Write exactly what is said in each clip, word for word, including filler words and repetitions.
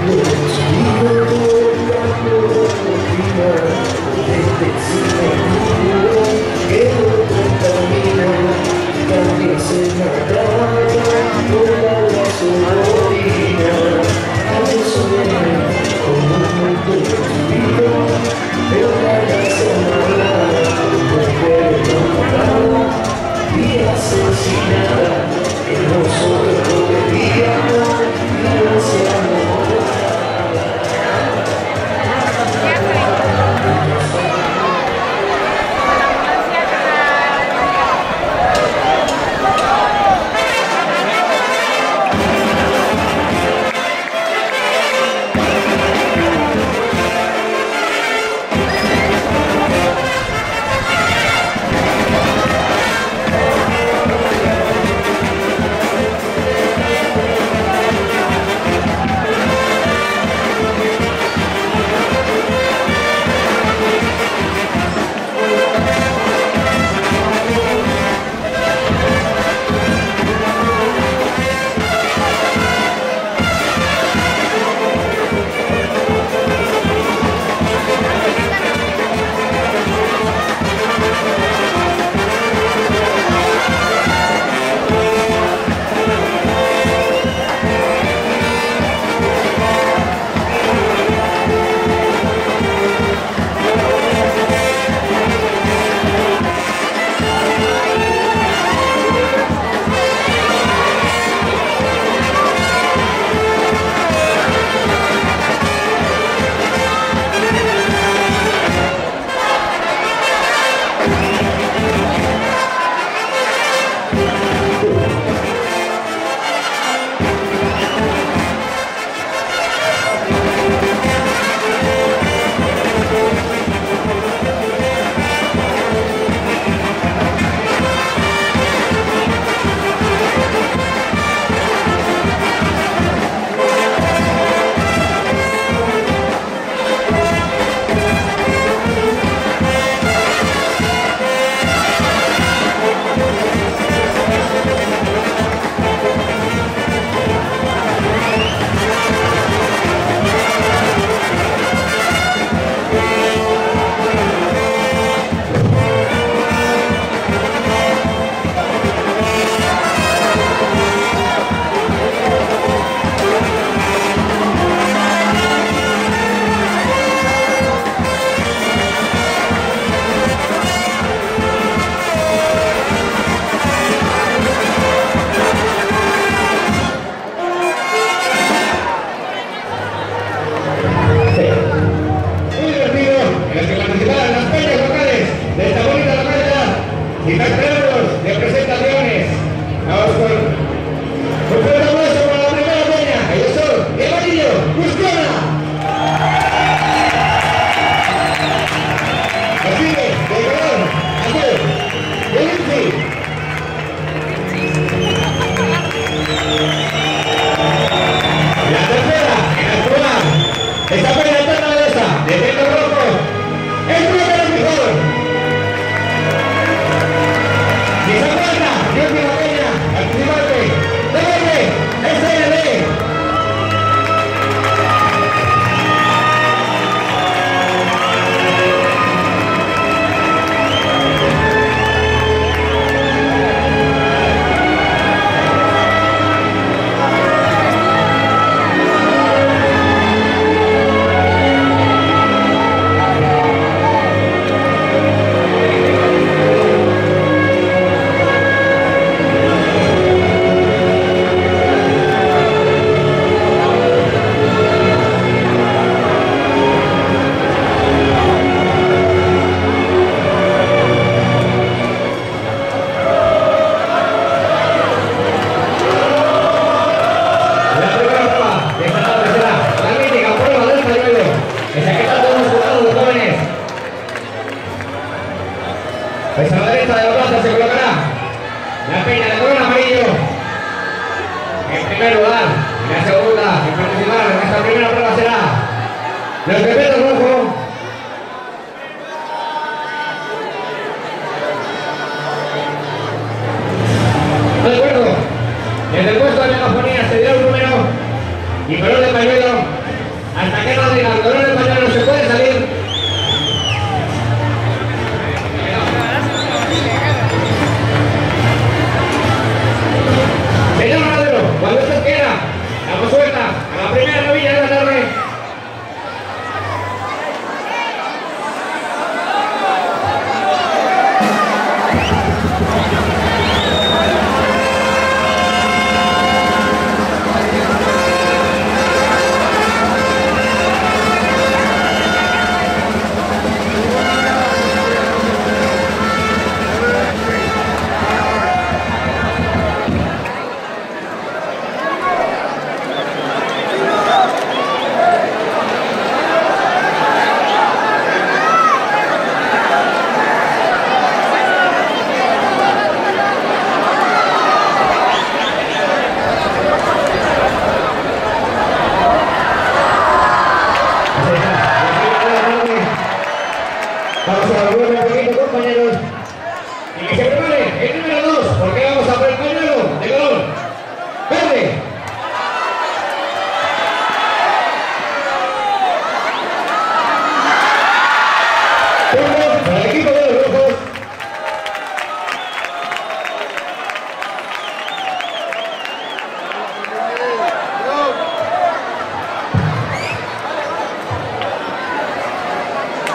Hacia la derecha de la plaza se colocará la peña de color amarillo. En primer lugar, y la segunda en participar en esta primera prueba será los Bebetos Rojo. De acuerdo, desde el puesto de megafonía se dirá un número y color de pañuelo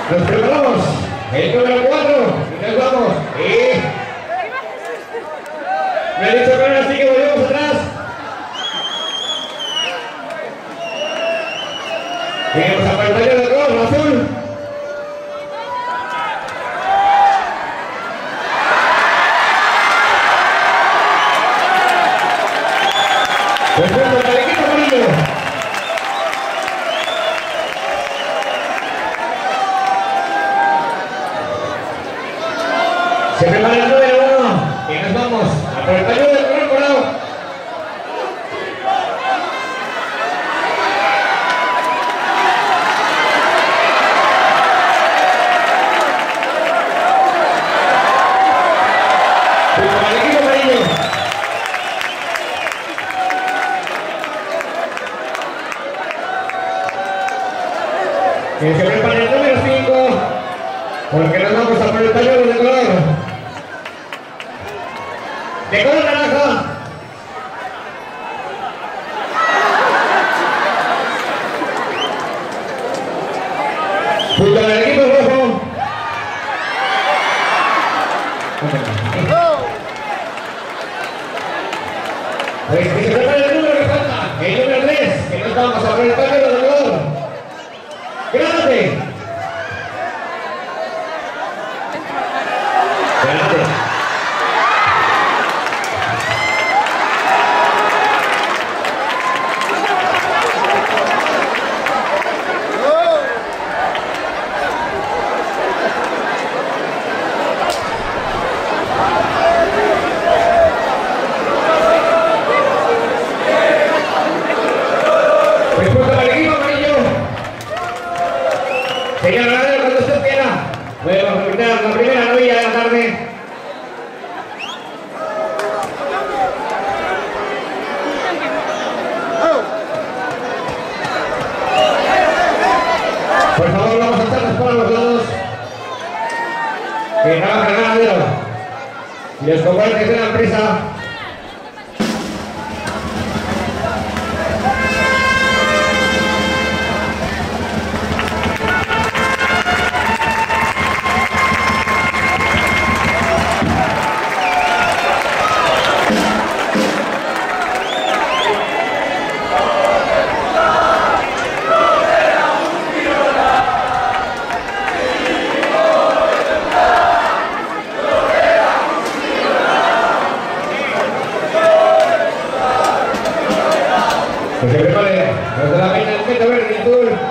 Nos preparamos. El número cuatro. Y nos vamos. Y... me ha dicho que ahora sí que volvemos atrás. Tenemos a pantalla de color azul. Después del equipo amarillo. Se prepara el número uno. Y nos vamos a por el pañuelo del color morado. Que se prepare el número cinco, porque nos vamos a por el pañuelo de color de color naranja. Junto al equipo rojo. Pues que se prepare el número que falta, el número tres, que nos vamos a por el pañuelo de color. ¡Grande! ¡Grande! Respuesta para el equipo amarillo. Señor Ganadero, cuando usted quiera, podemos repetir la primera novilla de la tarde. Por favor, vamos a estarnos por los lados. Que trabaja el Ganadero y los componentes de la empresa. Que se prepare los de la peña del Meta Verde y Azul.